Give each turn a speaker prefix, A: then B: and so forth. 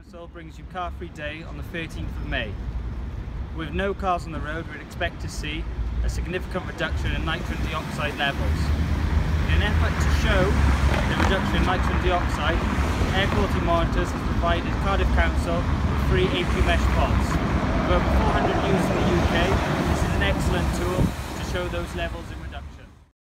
A: Council brings you Car Free Day on the 13th of May. With no cars on the road, we'd expect to see a significant reduction in nitrogen dioxide levels. In an effort to show the reduction in nitrogen dioxide, Air Quality Monitors has provided Cardiff Council with free AP mesh pods. With over 400 used in the UK, this is an excellent tool to show those levels